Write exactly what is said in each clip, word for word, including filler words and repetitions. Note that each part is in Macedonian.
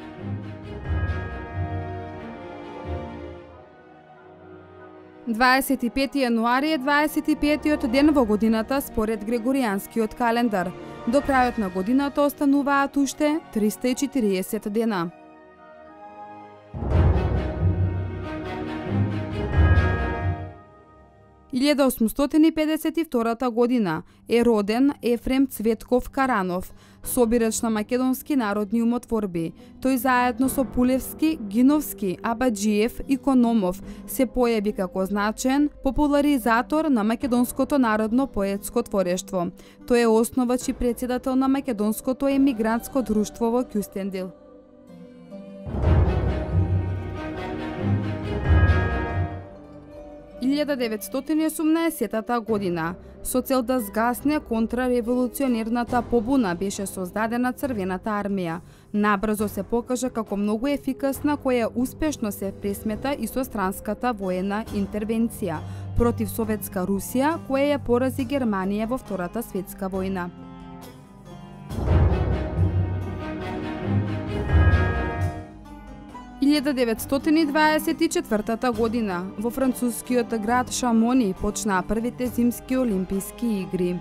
дваесет и пети јануари е дваесет и петиот ден во годината според Грегоријанскиот календар. До крајот на годината остануваат уште триста и четириесет дена. илјада осумстотини и педесет и втора година е роден Ефрем Цветков Каранов, собирач на македонски народни умотворби. Тој заедно со Пулевски, Гиновски, Абаджиев и Кономов се појави како значаен популаризатор на македонското народно поетско творештво. Тој е основач и претседател на македонското емигрантско друштво во Кюстендил. илјада деветстотини и осумнаесетта година, со цел да згасне контрареволуционерната побуна, беше создадена Црвената армија. Набрзо се покажа како многу ефикасна, која успешно се пресмета и со странската воена интервенција против Советска Русија, која ја порази Германија во Втората светска војна. илјада деветстотини и дваесет и четвртата година, во францускиот град Шамони почнаа првите зимски олимписки игри.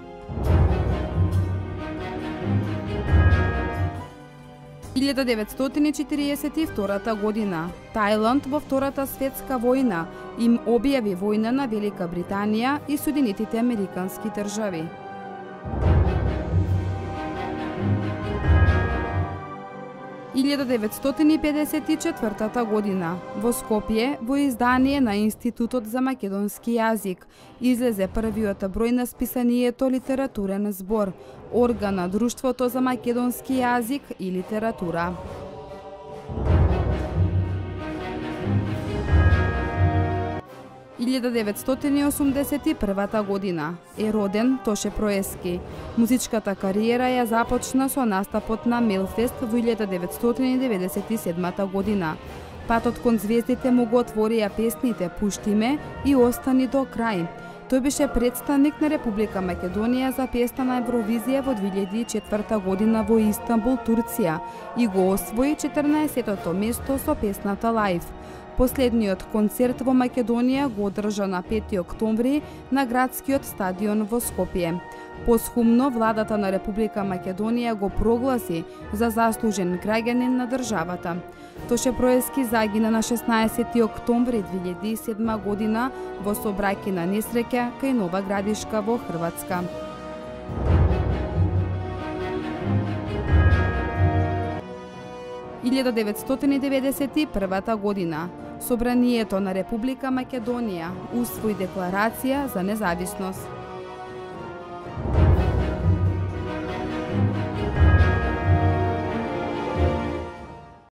илјада деветстотини и четириесет и втората година, Тајланд во Втората светска војна им објави војна на Велика Британија и Соединетите Американски држави. илјада деветстотини и педесет и четвртата година, во Скопје, во издание на Институтот за македонски јазик, излезе првиот број на списанието Литературен збор, орган на Друштвото за македонски јазик и литература. илјада деветстотини и осумдесет и првата година е роден Тоше Проески. Музичката кариера ја започна со настапот на Мелфест во илјада деветстотини и деветдесет и седмата година. Патот кон звездите му го отворија песните "Пушти ме" и "Остани до крај". Тој беше представник на Република Македонија за песна на Евровизија во две илјади и четврта година во Истанбул, Турција и го освои четрнаесеттото место со песната "Лајф". Последниот концерт во Македонија го одржа на пети октомври на градскиот стадион во Скопје. Посхумно, владата на Република Македонија го прогласи за заслужен граѓанин на државата. Тоше Проески загина на шеснаесети октомври две илјади и седма година во сообраќајна несреќа кај Нова Градишка во Хрватска. илјада деветстотини и деветдесет и првата година, Собранието на Република Македонија усвои декларација за независност.